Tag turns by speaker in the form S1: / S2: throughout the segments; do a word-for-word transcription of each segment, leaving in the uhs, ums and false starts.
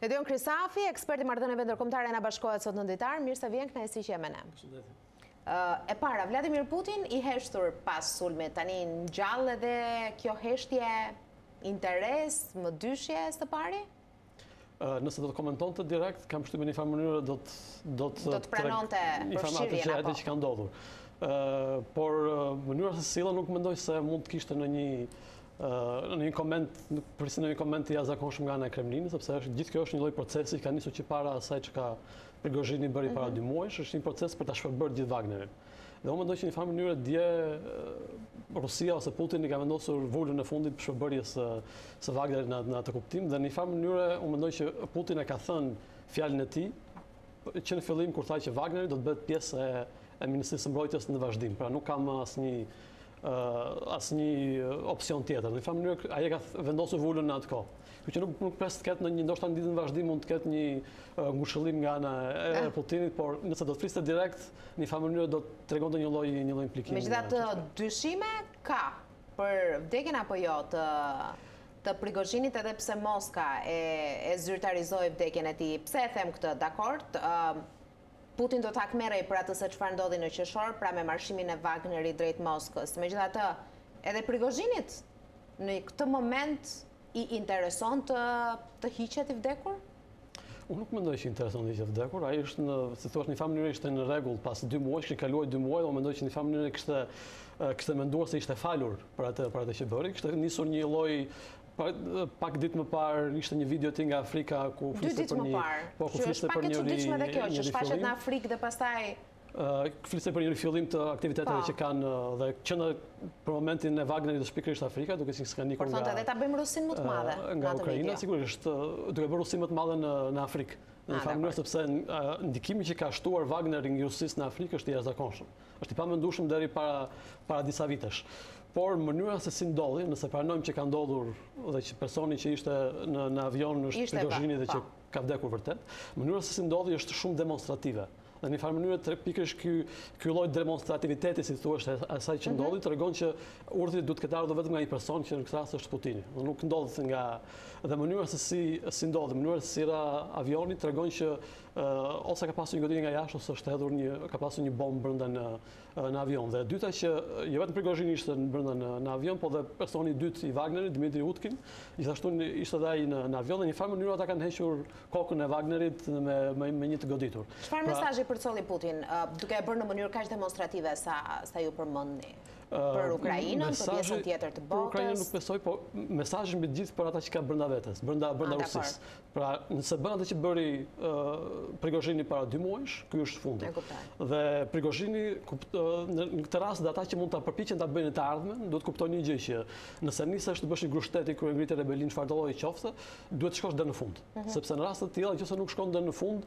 S1: Edion Krisafi, ekspert i marrëdhënieve ndërkombëtare, na bashkohet sot në ditar. Mirë se vjen, kënaqësi që je me ne.
S2: Përshëndetje.
S1: E para, Vladimir Putin i heshtur pas sulmit, tani ngjall edhe kjo heshtje interes, më dyshje së pari?
S2: Nëse do të komentonte direkt, kam përshtypjen në një farë mënyrë do të do të
S1: do të pranonte përfshirjen apo
S2: që ka ndodhur. Por mënyra se si sillen nuk mendoj se mund të kishte në një në një koment, përsi në një koment të jashtëzakonshëm nga ana e Kremlinit, sepse është gjithë kjo është një lloj procesi që ka nisur që para asaj që ka Prigozhini bëri para dy muajsh, është një proces për ta shpërbërë gjithë Wagnerin. Dhe unë mendoj që në një farë mënyrë dje Rusia ose Putin i ka vendosur vulën e fundit për shpërbërjes së Wagnerit në atë kuptim, dhe në një farë mënyrë unë mendoj që Putin e ka thënë fjalën e tij që në fillim kur tha që Wagneri do të bëhet pjesë e, e Ministrisë së Mbrojtjes në vazhdim. Pra nuk kam asnjë uh, asnjë opsion tjetër. Në një farë mënyrë ai ka vendosur vulën në atë kohë. Kështu që nuk nuk pres të ketë në një ndoshta në ditën e vazhdim mund të ketë një uh, ngushëllim nga ana e Putinit, por nëse do të fliste direkt, në një farë mënyrë do të tregonte një lloj një lloj implikimi.
S1: Megjithatë, dyshime ka për vdekjen apo jo të të Prigozhinit, edhe pse Moska e, e zyrtarizoi vdekjen e tij. Pse e them këtë? Dakord, uh, Putin do ta kmerrej për atë se çfarë ndodhi në qershor, pra me marshimin e Wagnerit drejt Moskës. Megjithatë, edhe Prigozhinit në këtë moment i intereson të të hiqet i vdekur?
S2: Unë nuk mendoj që intereson të hiqet i vdekur. Ai është në, si thua, në një farë mënyrë ishte në rregull pas dy muajsh, që kaluai dy muaj, unë mendoj që në një farë mënyrë kishte kishte menduar se ishte falur për atë për atë që bëri. Kishte nisur një lloj pak ditë më parë ishte një video ti nga Afrika ku fliste për një
S1: po ku fliste për një çuditshme edhe kjo që shfaqet në Afrikë dhe pastaj
S2: fliste për një rifillim të aktiviteteve që kanë dhe që në për momentin e Wagnerit dhe shpikërisht Afrika, duke si s'ka nikur nga
S1: Por thonë edhe ta bëjmë Rusin më të madhe
S2: nga Ukraina, sigurisht duke bërë Rusin më të madhe në në Afrikë. Në një farë mënyrë sepse ndikimi që ka shtuar Wagneri në Rusisë në Afrikë është i jashtëzakonshëm. Është i pamendueshëm deri para para disa vitesh. Por mënyra se si ndodhi, nëse pranojmë që ka ndodhur dhe që personi që ishte në, në avion është Prigozhini dhe që ka vdekur vërtet, mënyra se si ndodhi është shumë demonstrative. Dhe në një farë mënyrë pikërisht ky ky lloj demonstrativiteti, si thua, asaj që ndodhi, tregon që urdhri duhet të ketë ardhur vetëm nga një person që në këtë rast është Putini. Dhe nuk ndodhet nga dhe mënyra se si si ndodhi, mënyra se si ra avioni tregon që uh, ose ka pasur një goditje nga jashtë ose është hedhur një ka pasur një bombë brenda në në avion. Dhe e dyta që jo vetëm Prigozhini ishte brenda në, në avion, po dhe personi i dytë i Wagnerit, Dmitri Utkin, gjithashtu ishte edhe ai në, në avion dhe në një farë mënyrë ata kanë hequr kokën e Wagnerit me me, me një të goditur.
S1: Çfarë mesazhi përcolli Putin, uh, duke e bërë në mënyrë kaq demonstrative sa sa ju përmendni? Për Ukrainën, për pjesën tjetër të botës?
S2: Për Ukrainën nuk besoj, po mesazhi mbi të gjithë për ata që ka brenda vetes, brenda brenda Rusisë. Pra, nëse bën atë që bëri uh, Prigozhini para dy muajsh, ky është fundi. Dhe Prigozhini në këtë rast dhe ata që mund ta përpiqen ta bëjnë të ardhmen, duhet të kuptojnë një gjë që nëse nisesh të bësh një grushteti kur ngritet rebelin çfarë do lloji qoftë, duhet të shkosh deri në fund. Sepse në raste të tilla, nëse nuk shkon deri në fund,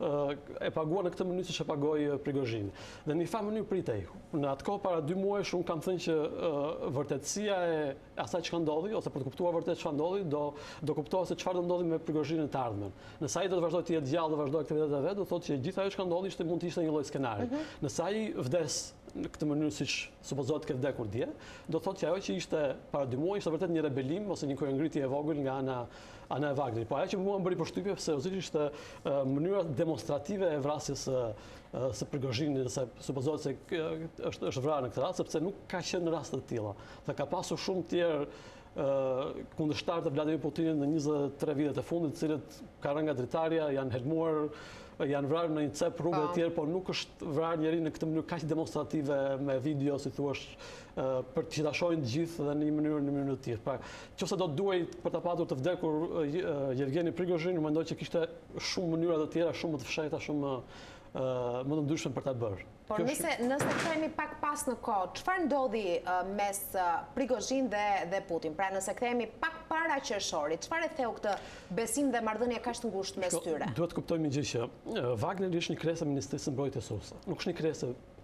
S2: e paguar në këtë mënyrë siç e pagoi Prigozhini. Dhe në një farë mënyrë pritej. Në atë kohë para dy muajsh unë kam thënë që uh, vërtetësia e asaj që ka ndodhi, ose për të kuptuar vërtet çfarë ndodhi, do do kuptohet se çfarë do ndodhi me Prigozhinin të ardhmen. Nëse ai do të vazhdojë të jetë gjallë dhe vazhdoi aktivitetet e vet, do thotë që gjithë ajo që ka ndodhi ishte mund të ishte një lloj skenari. Mm -hmm. Nëse ai vdes në këtë mënyrë siç supozohet ke vdekur dje, do thotë që ajo që ishte para dy muaj ishte vërtet një rebelim ose një kryengritje e vogël nga ana ana e Wagnerit. Po ajo që mua më bëri përshtypje seriozisht ishte uh, mënyra demonstrative e vrasjes së uh, së Prigozhinit, se supozohet se është është vrarë në këtë rast, sepse nuk ka qenë në raste të tilla. Dhe ka pasur shumë tjerë uh, kundërshtarë të Vladimir Putinit në njëzet e tre vitet e fundit, të cilët ka rënë nga dritarja, janë helmuar, janë vrarë në një cep rrugë të tjerë, por nuk është vrarë njëri në këtë mënyrë kaq demonstrative me video, si thua, uh, për të ta shohin të gjithë dhe në një mënyrë në mënyrë të tillë. Pra, nëse do të duhej për ta patur të vdekur uh, Yevgeni Prigozhin, mendoj që kishte shumë mënyra të tjera, shumë më të fshehta, shumë Uh, më të ndryshme për ta bërë.
S1: Por nëse nëse kthehemi pak pas në kohë, çfarë ndodhi uh, mes uh, Prigozhin dhe dhe Putin? Pra nëse kthehemi pak para qershorit, çfarë e theu këtë besim dhe marrëdhënie kaq të ngushtë mes tyre?
S2: Duhet të kuptojmë një gjë që uh, Wagneri është një krijesë e Ministrisë së Mbrojtjes ruse. Nuk është një krijesë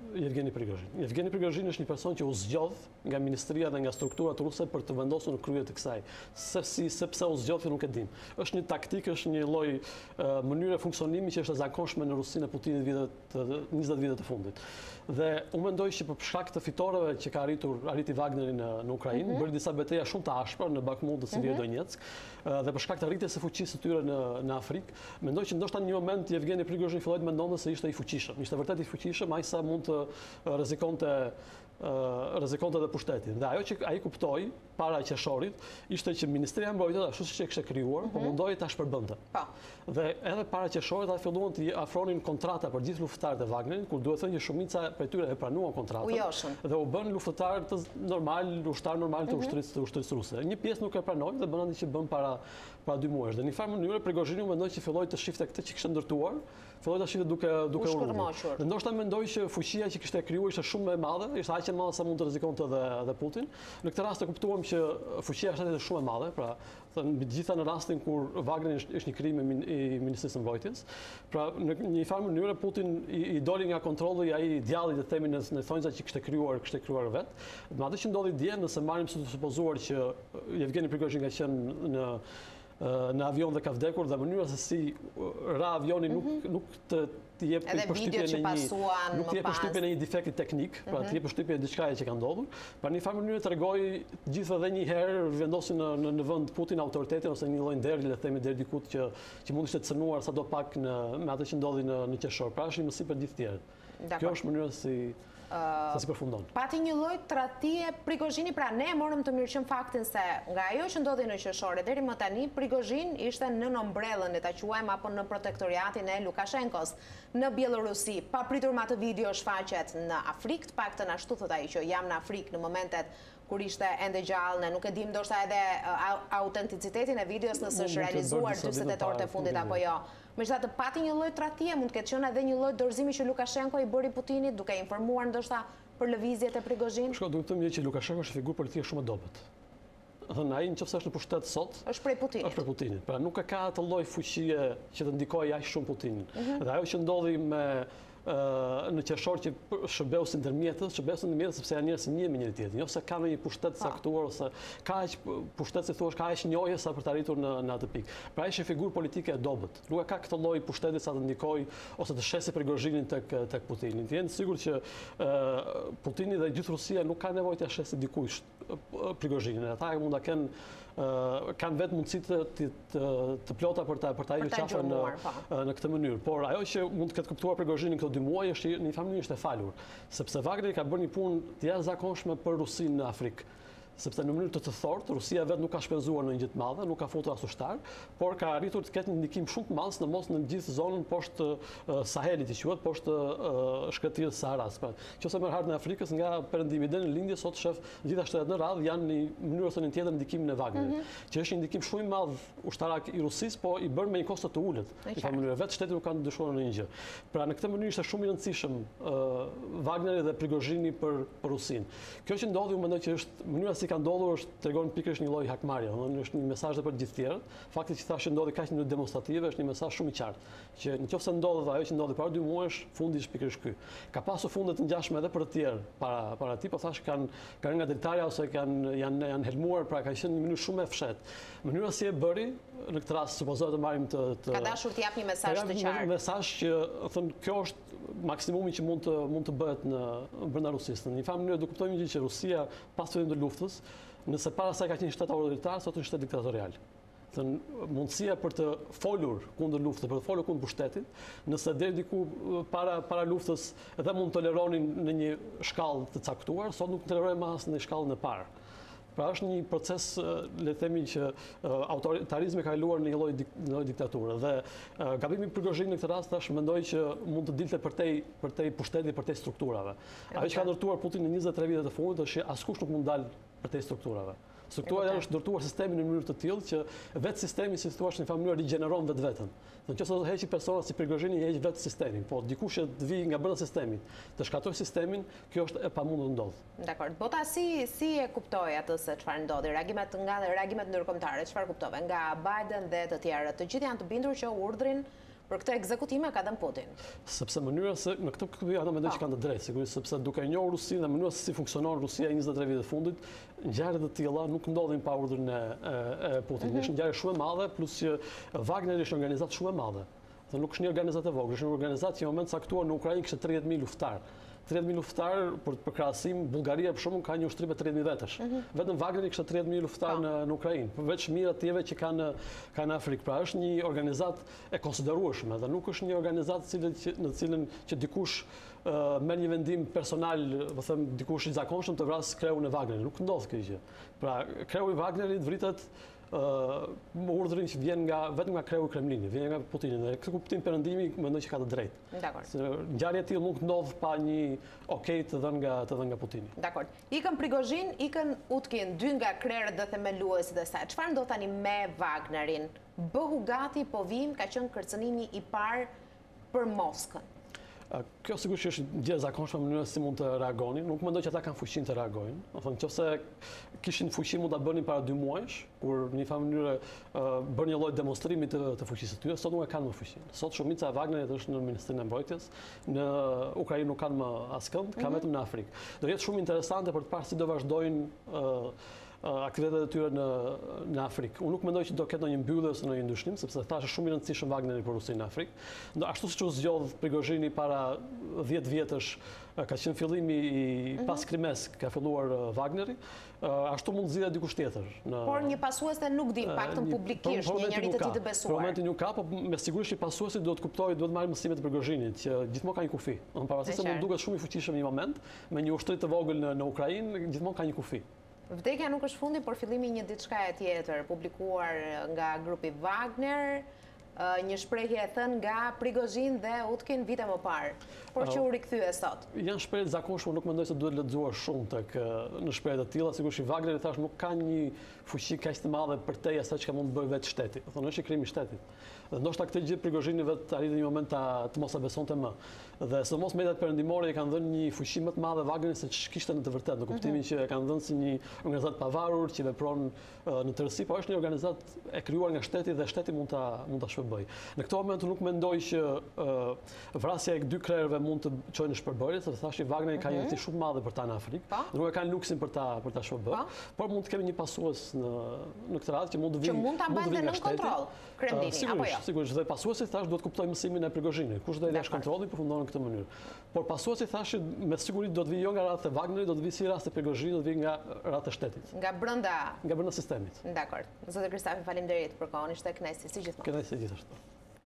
S2: Yevgeni Prigozhin. Yevgeni Prigozhin është një person që u zgjodh nga ministria dhe nga strukturat ruse për të vendosur në krye të kësaj. Sepse sepse u zgjodh nuk e dim. Është një taktikë, është një lloj mënyre funksionimi që është e zakonshme në Rusinë e Putinit vitet njëzet vite të fundit. Dhe unë mendoj që për shkak të fitoreve që ka arritur arriti Wagneri në, në Ukrainë, mm -hmm. bëri disa betejë shumë të ashpra në Bakhmut dhe Siria mm -hmm. Donetsk, dhe për shkak të rritjes së fuqisë së tyre në, në Afrikë, mendoj që ndoshta në një moment Yevgeni Prigozhin filloi të mendonte se ishte i fuqishëm. Ishte vërtet i fuqishëm, ai sa mund të rrezikonte rrezikonte dhe pushtetin. Dhe ajo që ai kuptoi para qershorit ishte që Ministria e Mbrojtjes, ashtu siç e kishte krijuar, mm -hmm. po mundoi ta shpërbënte. Po. Dhe edhe para qershorit ata filluan të afronin kontrata për gjithë luftëtarët e Wagnerit, kur duhet thënë që shumica prej tyre e pranuan kontratën dhe u bën luftëtar të normal, ushtar normal të mm -hmm. ushtrisë të ushtrisë ruse. Një pjesë nuk e pranoi dhe bën atë që bën para para dy muajsh. Dhe në një farë mënyrë Prigozhin u mendoi që filloi të shifte këtë që kishte ndërtuar, filloi ta shifte duke duke urrë. Dhe ndoshta mendoi që fuqia që kishte krijuar ishte shumë më e madhe, ishte aq e madhe sa mund të rrezikonte edhe edhe Putin. Në këtë rast e kuptuam që fuqia e shtetit është shumë e madhe, pra thënë mbi gjitha në rastin kur Wagneri është një krim i Ministrisë së Mbrojtjes. Pra në një farë mënyrë Putin i, i doli nga kontrolli ai djalli të themi në, në thonjza që kishte krijuar, kishte krijuar vetë. Me atë që ndodhi dje, nëse marrim së supozuar që Yevgeni Prigozhin ka qenë në në avion dhe ka vdekur dhe mënyra se si ra avioni nuk nuk të të jep përshtypjen e një nuk të jep përshtypjen e një defekti teknik, pra të jep përshtypjen e diçkaje që ka ndodhur. Pra në një farë mënyrë tregoi gjithë edhe një herë vendosin në, në, në vend Putin autoritetin ose një lloj nderi, le të themi deri dikut që që mund ishte të cënuar sadopak në me atë që ndodhi në në qershor. Pra është një mësim për gjithë tjerët. Kjo është mënyra si sa si përfundon.
S1: Pati një lloj tradhtie Prigozhini, pra ne morëm të mirëqëm faktin se nga ajo që ndodhi në qershor deri më tani Prigozhin ishte në ombrellën, le ta quajmë, apo në protektoriatin e Lukashenkos në Bielorusi. Pa pritur me atë video shfaqet në Afrikë, të paktën ashtu thot ai që jam në Afrikë në momentet kur ishte ende gjallë, ne nuk e dim ndoshta edhe autenticitetin e videos nëse është realizuar dyzet e orët e fundit apo jo. Megjithatë pati një lloj tradhtie, mund të ketë qenë edhe një lloj dorëzimi që Lukashenko i bëri Putinit duke informuar ndoshta për lëvizjet e Prigozhin.
S2: Shko, duhet të them që Lukashenko është figurë politike shumë e dobët. Thënë ai nëse është në pushtet sot,
S1: është prej Putinit.
S2: Është prej Putinit. Pra nuk e ka atë lloj fuqie që të ndikojë aq shumë Putinin. Mm -hmm. Dhe ajo që ndodhi me në qershor që shërbeu si ndërmjetës, shërbeu si ndërmjetës sepse janë njerëz që njihen me njëri tjetrin, jo se kanë një pushtet të caktuar ose ka aq pushtet si thua, ka aq njohje sa për të arritur në në atë pikë. Pra ai është një figurë politike e dobët. Nuk e ka këtë lloj pushteti sa të ndikojë ose të shesë Prigozhinin tek tek Putini. Jeni sigurt që Putini dhe gjithë Rusia nuk ka nevojë të shesë dikujt Prigozhinin. Ata mund ta kenë kanë vetë mundësi të, të, të plota për ta për ta hyrë qafën në, në këtë mënyrë. Por ajo që mund të ketë kuptuar Prigozhinin këto dy muaj është në një farë mënyrë është e falur, sepse Wagneri ka bërë një punë të jashtëzakonshme për Rusinë në Afrikë. Sepse në mënyrë të të thortë, Rusia vetë nuk ka shpenzuar në një gjë të madhe, nuk ka futur as ushtar, por ka arritur të ketë një ndikim shumë të madh në mos në gjithë zonën poshtë uh, Sahelit, që quhet poshtë uh, shkretirës Saharas. Pra, nëse merr hartën e Afrikës nga perëndimi deri në lindje, sot shef gjithë shtetet në radhë janë në mënyrë ose në tjetër ndikimin e Wagnerit, mm -hmm. që është një ndikim shumë i madh ushtarak i Rusisë, po i bërë me një kosto të ulët. Në një mënyrë vetë shteti nuk kanë dyshuar në një gjë. Pra në këtë mënyrë ishte shumë i rëndësishëm uh, Wagneri dhe Prigozhini për për Rusinë. Kjo që ndodhi, unë mendoj që është mënyra si ka ndodhur është tregon pikërisht një lloj hakmarrje, domethënë është një mesazh për të gjithë tjerët. Fakti që thashë ndodhi kaq në mënyrë demonstrative është një mesazh shumë i qartë, që nëse ndodhet ajo që ndodhi para dy muajsh, fundi është pikërisht ky. Ka pasur funde të ngjashme edhe për të tjerë para para ti, po thash kanë kanë nga drejtarja ose kanë janë janë helmuar, pra ka qenë në një mënyrë shumë e fshehtë. Mënyra si e bëri në këtë rast supozohet të marrim të, të
S1: ka dashur të jap një mesazh të qartë.
S2: Një mesazh që thon kjo është maksimumi që mund të mund të bëhet në brenda Rusisë. Në një farë mënyrë do kuptojmë gjë që Rusia pas fillimit të luftës, nëse para sa ka qenë shtet autoritar, sot është shtet diktatorial. Thënë, mundësia për të folur kundër luftës, për të folur kundër pushtetit, nëse deri diku para para luftës edhe mund të toleronin në një shkallë të caktuar, sot nuk tolerojmë as në shkallën e parë. Pra është një proces, le të themi që autoritarizmi ka kaluar në një lloj lloj diktature dhe gabimi i Prigozhinit në këtë rast tash mendoj që mund të dilte përtej përtej pushtetit, përtej strukturave. Ajo që ka ndërtuar Putin në njëzet e tre vitet e fundit është që askush nuk mund dal përtej strukturave. Struktura janë është ndërtuar sistemin në mënyrë të tillë që vetë sistemi, si thua, në një mënyrë rigjeneron vetveten. Nëse do të heqë persona si Prigozhini, heq vetë sistemin, po dikush që të vijë nga brenda sistemit, të shkatoj sistemin, kjo është e pamundur të ndodhë.
S1: Dakor. Bota si si e kuptoi atë se çfarë ndodhi? Reagimet nga reagimet ndërkombëtare, çfarë kuptove nga Biden dhe të tjerët? Të gjithë janë të bindur që urdhrin për këtë ekzekutime ka dhënë Putin?
S2: Sepse mënyra se në këtë këtë ata mendoj që kanë të drejtë, sigurisht sepse duke njohur Rusinë dhe mënyra se si funksionon Rusia njëzet e tre vjet e fundit, ngjarje të tilla nuk ndodhin pa urdhrin e Putinit. Është një ngjarje shumë e madhe, plus që Wagner është një organizatë shumë e madhe. Dhe nuk është një organizatë e vogël, është një organizatë që në moment caktuar në Ukrainë kishte tridhjetë mijë luftar. tridhjetë mijë luftar, për për krahasim, Bullgaria për shembull ka një ushtri me tridhjetë mijë vetësh. Vetëm Wagner kishte tridhjetë mijë luftar në në Ukrainë, përveç mijëra të tjerëve që kanë kanë në Afrikë. Pra është një organizatë e konsiderueshme dhe nuk është një organizatë në cilën që dikush merr një vendim personal, po them dikush i zakonshëm të vrasë kreun e Wagnerit. Nuk ndodh kjo gjë. Pra kreu i Wagnerit vritet më urdhërin që vjen nga vetëm nga kreu i Kremlinit, vjen nga Putini. Dhe këtë kuptim perëndimi mendoj që ka të drejtë.
S1: Dakor.
S2: Ngjarje e tillë nuk ndodh pa një okay të dhënë nga të dhënë nga Putini.
S1: Dakor. Ikën Prigozhin, ikën Utkin, dy nga krerët dhe themeluesit e saj. Çfarë ndodh tani me Wagnerin? Bëhu gati po vim, ka qenë kërcënimi i parë për Moskën.
S2: Kjo sigurisht që është gjë e zakonshme mënyra si mund të reagonin. Nuk mendoj që ata kanë fuqinë të reagojnë. Do thonë nëse kishin fuqi mund ta bënin para dy muajsh, kur në një farë mënyrë bën një lloj demonstrimi të, të fuqisë së tyre, sot nuk e kanë më fuqinë. Sot shumica e Wagnerit është në Ministrinë e Mbrojtjes, në Ukrainë nuk kanë më askënd, ka vetëm në Afrikë. Do jetë shumë interesante për të parë si do vazhdojnë aktivitetet e tyre në në Afrikë. Unë nuk mendoj që do ketë ndonjë mbyllje ose ndonjë ndryshim, sepse thashë shumë i rëndësishëm Wagneri për Rusinë në Afrikë. Ashtu siç u zgjodh Prigozhini para dhjetë vjetësh, ka qenë fillimi i pas krimes ka filluar Wagneri, ashtu mund zgjidhet dikush tjetër.
S1: Por një pasuese nuk di, paktën publikisht, një njerëz të tij të besuar.
S2: Për momentin nuk ka, por me siguri që pasuesi duhet të kuptojë, duhet marrë mësimet e Prigozhinit, që gjithmonë ka një kufi. Në pavarësisht se mund duket shumë i fuqishëm në një moment, me një ushtri të vogël në, në Ukrainë, gjithmonë ka një kufi.
S1: Vdekja nuk është fundi, por fillimi një diçka e tjetër, publikuar nga grupi Wagner, një shprehje e thënë nga Prigozhin dhe Utkin vite më parë, por që u rikthye sot.
S2: Janë shprehje të zakonshme, nuk mendoj se duhet lexuar shumë tek në shprehje të tilla, sigurisht i Wagneri thash nuk ka një fuqi kaq të madhe përtej asaj që mund të bëjë vetë shteti. Do thonë është i krimi i shtetit. Dhe ndoshta këtë gjë Prigozhini vetë arriti një moment ta të mos e besonte më. Dhe sidomos mediat perëndimore i kanë dhënë një fuqi më të madhe Wagnerit se ç'kishte në të vërtetë, në kuptimin që e kanë dhënë si një organizatë pavarur që vepron në tërësi, por është një organizatë e krijuar nga shteti dhe shteti mund ta mund ta shpërbëjë. Në këtë moment nuk mendoj që vrasja e dy krerëve mund të çojë në shpërbërje, sepse thashë Wagneri ka një rëndësi shumë madhe për ta në Afrikë. Nuk e kanë luksin për ta për ta shpërbërë, por mund të kemi një pasues në në këtë radhë që mund të vijë.
S1: Që mund ta bëjë në kontroll Kremlini apo jo?
S2: Sigurisht, dhe pasuesi thash duhet kuptoj mësimin e Prigozhinit. Kush do i lash kontrollin përfundon në këtë mënyrë. Por pasuesi thashë me siguri do të vijë jo nga radhë e Wagnerit, do të vijë si rast e Prigozhinit, do të vijë nga radhë e shtetit.
S1: Nga brenda
S2: nga brenda sistemit.
S1: Dakor. Zoti Kristafi, faleminderit për kohën, ishte kënaqësi si gjithmonë.
S2: Kënaqësi gjithashtu.